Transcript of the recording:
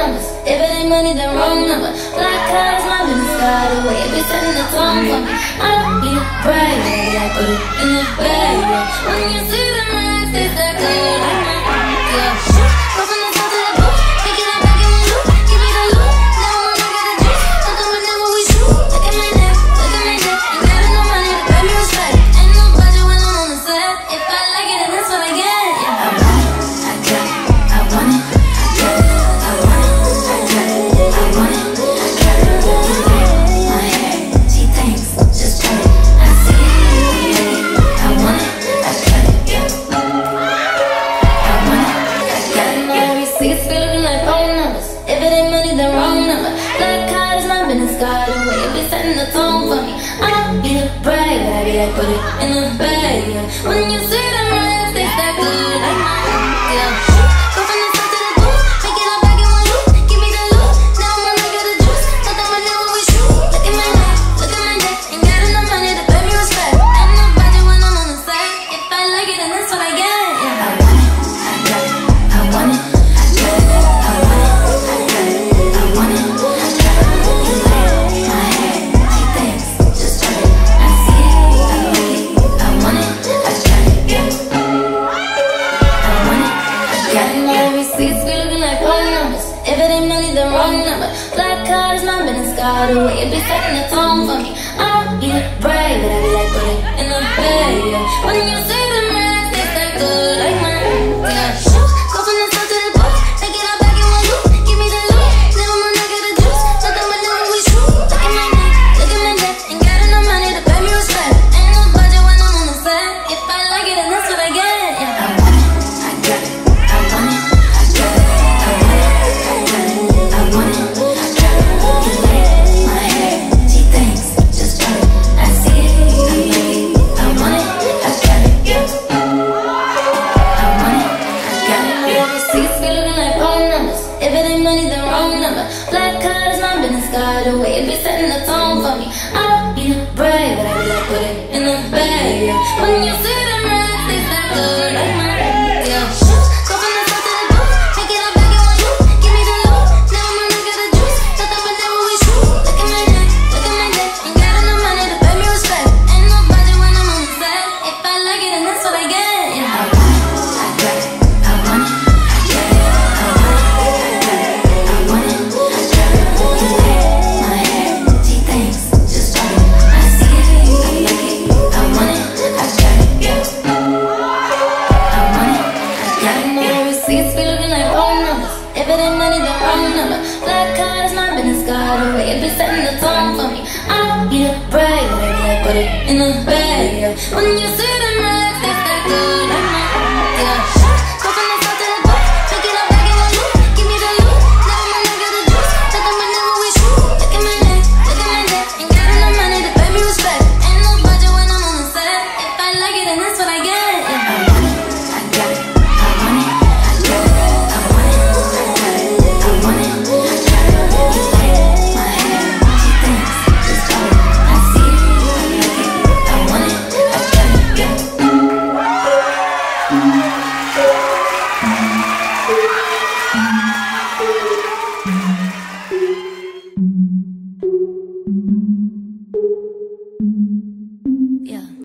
numbers. If it ain't money, then wrong number. Black cars, my business got away. It be setting the tone for me. I don't need a brag, baby, I put it in the bag. When you see the racks, they stack good like my yeah. Go from the south to the booth, pick it up back in the loop. Give me the loot, now I'm gonna get the juice. Look at my neck when we shoot. Look at my neck, look at my neck. Ain't got enough money to pay me respect. Ain't no budget when I'm on the set. If I like it, then that's what I get. Yeah. I want it, I got it, I want it, I got it, I want it, I got it, I want it, I got it. You like my hair, she thinks, just try it. I see it, I want it, I got it, yeah. I want it, I got it, yeah. My receipts be looking like phone numbers. If it ain't money, then wrong number. Black card is my business card away. It be setting the tone for me. I don't need a brag, baby, I put it in the bag, yeah. When you see the racks, they stack good like my yeah. Go from the south to the booth, pick it up back in one loop. Give me the loot, now I'm gonna get the juice. Look at my neck when we shoot. Look at my neck, look at my neck. Ain't got enough money to pay me respect. Ain't no budget when I'm on the set. If I like it, then that's what I get. Yeah. I want it, I got it, I want it, I got it, I want it, I got it, I want it, I got it. You like my hair, she thinks, just try it. I see it, I like it, I want it, I got it, yeah. I want it, I got it, yeah. My receipts be looking like phone numbers. If it ain't money, then wrong number. Black card is my business card away. It be setting the tone for me. I don't need a brag, but I be like put it in the bag, yeah. When you see the racks, they stack good like my yeah. Go from the south to the booth, pick it up back in one loop. Give me the loot, now I'm gonna get the juice. Look at my neck when we shoot. Look at my neck, look at my neck. Ain't got enough money to pay me respect. Ain't no budget when I'm on the set. If I like it, then that's what I get. Yeah. I want it, I got it, I want it, I got it, I want it, I got it, I want it, I got it. You like my hair, she thinks, just try it. I see it, I like it, I want it, I got it, yeah. I want it, I got it, yeah. My receipts be looking like phone numbers. If it ain't money, then wrong number. Black card is my business card away. It be setting the tone for me. I don't need a brag, but I be like put it in the bag, yeah. When you see the racks, they stack good like my yeah. Go from the south to the booth, pick it up back in one loop. Give me the loot, now I'm gonna get the juice. Look at my neck when we shoot. Look at my neck, look at my neck. Ain't got enough money to pay me respect. Ain't no budget when I'm on the set. If I like it, then that's what I get. Yeah. I want it, I got it, I want it, I got it, I want it, I got it, I want it, I got it. You like my hair, she thinks, just try it. I see it, I like it, I want it, I got it, yeah. I want it, I got it. My receipts be looking like phone numbers. If it ain't money, then wrong number. Black card is my business card away. It be setting the tone for me. I don't need a brag, but I be like put it in the bag, yeah. When you see the